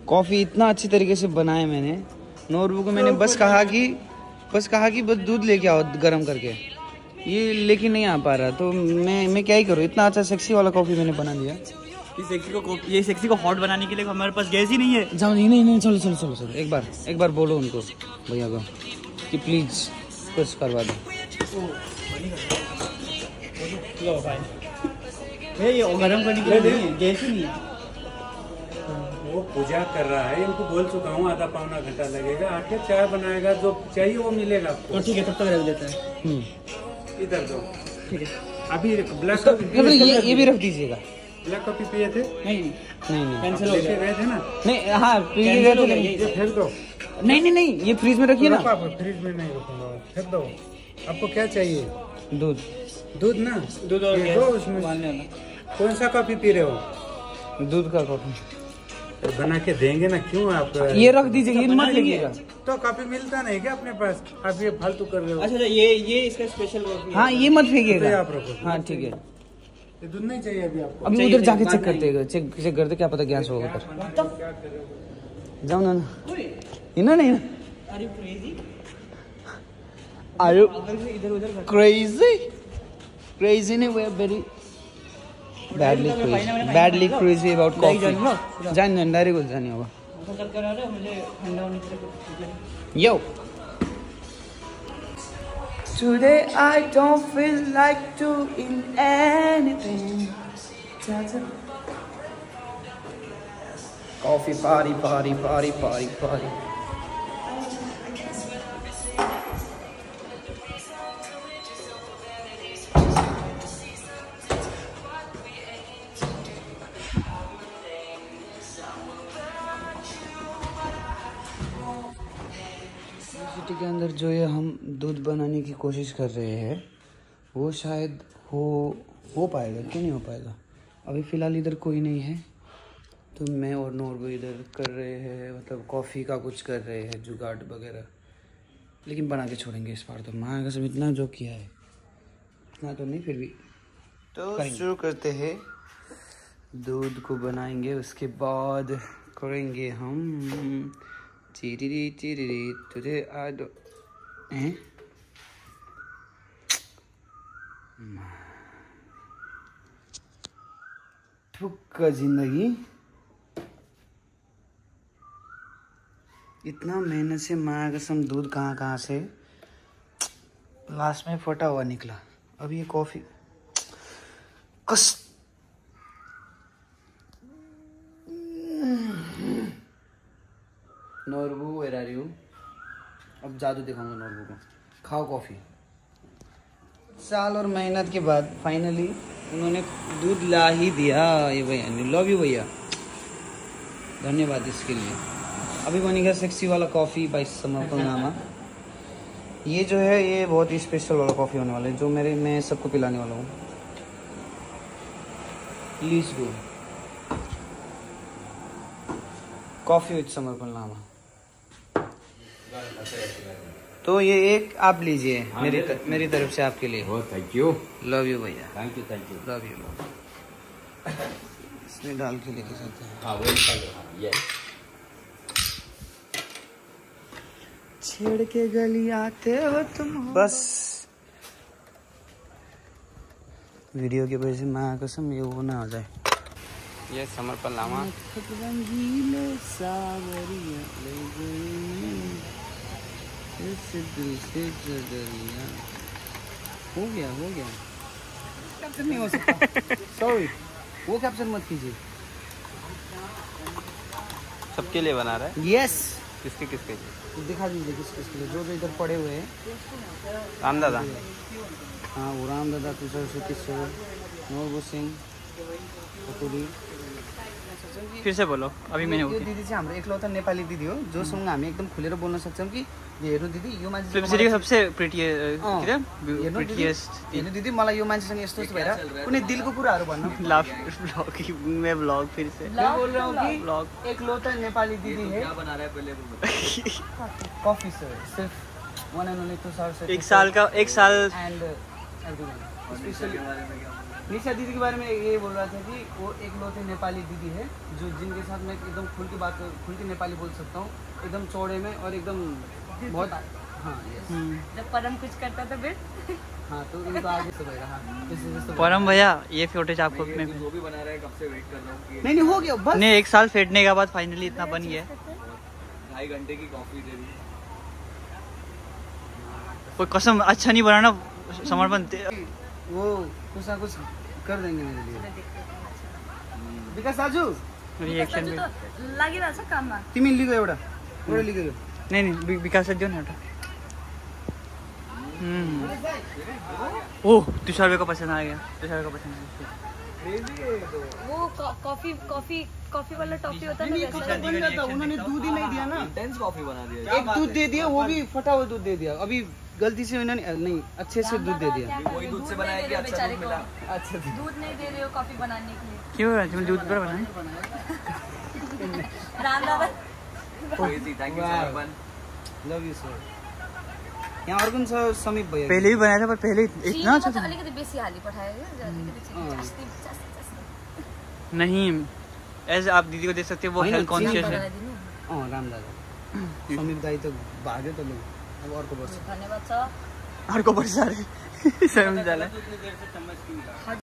Coffee इतना अच्छी तरीके से बनाया मैंने। नोरबू को मैंने बस कहा कि बस दूध लेके आओ गरम करके, ये लेके नहीं आ पा रहा। तो मैं क्या ही करूँ, इतना अच्छा सेक्सी वाला कॉफ़ी मैंने बना दिया। ये सेक्सी को हॉट बनाने के लिए हमारे पास गैस ही नहीं है। जाओ नहीं चलो एक बार बोलो उनको भैया को कि प्लीज़ कुछ करवा दो। ये गरम करने के लिए गैस ही नहीं है। वो पूजा कर रहा है, इनको बोल चुका हूँ आधा पौना घंटा लगेगा, आके चाय बनाएगा, जो चाहिए वो मिलेगा आपको। तो ठीक है, तब तक रख देता है। इधर दो, ठीक है। अभी ब्लैक कॉफी ये भी रख दीजिएगा। ब्लैक कॉफी पिए थे? नहीं कैंसिल हो गए थे ना? नहीं, हाँ पिए गए थे। ये फेंक दो। नहीं, ये फ्रिज में रखिए ना। फ्रिज में नहीं रखूंगा, फेंक दो। आपको क्या चाहिए? दूध ना? दूध और दो उसमें। कौन सा कॉफी पी रहे हो? दूध का कॉफी बना के देंगे ना, क्यों आप ये रख दीजिए, ये मत फेंकिएगा। तो कॉफी मिलता नहीं क्या अपने पास? आप ये फालतू कर रहे हो। अच्छा, ये इसका स्पेशल कॉफी। हाँ, ये मत फेंकिएगा आप रखो। हाँ ठीक है। ये दूध नहीं चाहिए अभी आपको? अभी उधर जाके चेक करते, क्या पता गैस होगा उधर। जाओ ना नहीं ना। Are you crazy? नहीं, we are very badly crazy about coffee. जान डायरेक्ट कुछ जाने होगा। Yo. Today I don't feel like doing anything. Coffee party. के अंदर जो ये हम दूध बनाने की कोशिश कर रहे हैं वो शायद हो पाएगा कि नहीं हो पाएगा। अभी फ़िलहाल इधर कोई नहीं है, तो मैं और नोरबू इधर कर रहे हैं, मतलब कॉफ़ी का कुछ कर रहे हैं जुगाड़ वगैरह, लेकिन बना के छोड़ेंगे इस बार। तो माँ कसम इतना जो किया है इतना तो नहीं, फिर भी तो शुरू करते हैं। दूध को बनाएंगे, उसके बाद करेंगे हम चिरी तुझे आज ठुक्का जिंदगी। इतना मेहनत से माँ कसम दूध कहाँ से लास्ट में फटा हुआ निकला। अब ये coffee Norbu where are you? अब जादू दिखाऊंगा नोरबू को। खाओ कॉफ़ी। साल और मेहनत के बाद फाइनली उन्होंने दूध ला ही दिया। ये भैया, लव यू भैया, धन्यवाद इसके लिए। अभी बनेगा सेक्सी वाला कॉफ़ी बाय समर्पण नामा। ये जो है ये बहुत ही स्पेशल वाला कॉफ़ी होने वाला है, जो मैं सबको पिलाने वाला हूँ। प्लीज डू कॉफ़ी विद समर्पण नामा। तो ये एक आप लीजिए मेरी तरफ से आपके लिए। थैंक यू, लव यू भैया। Thank you love you. इसमें डाल के लेके जाते हैं। हाँ वो निकाल दो। ये छेड़ के गली आते हो तुम। बस वीडियो की वजह से माँ कसम ये वो ना हो जाए। ये समर्पण नामा। हो गया कैप्चर नहीं हो सकता। सॉरी, वो कैप्चर मत कीजिए। सबके लिए बना रहा है। यस। किसके लिए? दिखा दीजिए किसके लिए, जो इधर पड़े हुए हैं। राम दादा। हाँ, वो राम दादा, तुषार सुकिस, नोरबू सिंह, फिर से बोलो। अभी मैंने यो दिदी चाहिँ हाम्रो एकलौता नेपाली दिदी हो जोसँग हामी एकदम खुलेर बोल्न सक्छौँ कि हेर्नु दिदी यो मान्छे सबसे प्रिटिएस्ट हेर्नु दिदी मलाई यो मान्छेसँग यस्तो यस्तो भएर कुनै दिलको कुराहरू भन्नु। ब्लॉग फिर से मैं बोल रहा हूँ कि ब्लॉग एकलौता नेपाली दीदी है। कॉफी सिर्फ वन एंड ओनली तुषार से। एक साल एंड स्पेशली निशा दीदी के बारे में ये बोल रहा था कि वो एक लौते नेपाली दीदी है जो जिनके साथ मैं एकदम खुल के नेपाली बोल सकता हूँ, एकदम चौड़े में और एकदम बहुत। हाँ यस। जब परम कुछ करता था फिर हाँ तो इनको आगे से रहेगा। हाँ जैसे परम भैया ये फुटेज आपको में वो भी बना रहा है, कब से वेट कर रहा हूँ। नहीं हो गया बस। नहीं 1 साल फेंटने के बाद फाइनली इतना बन गया। 2.5 घंटे की कॉफी दे दी। कोई कसम अच्छा नहीं बनाना समर्पण। वो कुछ ना कुछ कर देंगे मेरे लिए। विकास दाजु रिएक्शन में लागिरहेछ काममा। तिमी लिगो एउटा लिगो। नहीं विकास दियो ना ओह तुषार का पसंद आ गया। तुषार का पसंद वो कॉफी वाला टॉफी होता है ना वैसा। बन जाता, उन्होंने दूध ही नहीं दिया ना। इंटेंस कॉफी बना दिया। एक दूध दे दिया, वो भी फटा हुआ दूध दे दिया। अभी गलती से उन्होंने नहीं अच्छे से दूध दे दिया। वही दूध से बनाया कि अच्छा दूध मिला। अच्छा दूध नहीं दे रहे हो कॉफी बनाने के लिए। क्यों तुम दूध पर बनाए? राम दादा क्रेजी। थैंक यू समर्पण। Love you sir. यहाँ अर्को छ समीप भैया। पहले भी बनाया था पर पहले इतना अच्छा था अलिकति बेसी हाली पठायो नहीं। एज आप दीदी को देख सकते हो वो हेल्थ कॉन्शियस है। राम दादा समीप दाई त भाग्यो त लु अब अर्को वर्ष। धन्यवाद छ। अर्को वर्ष अरे समीप दादा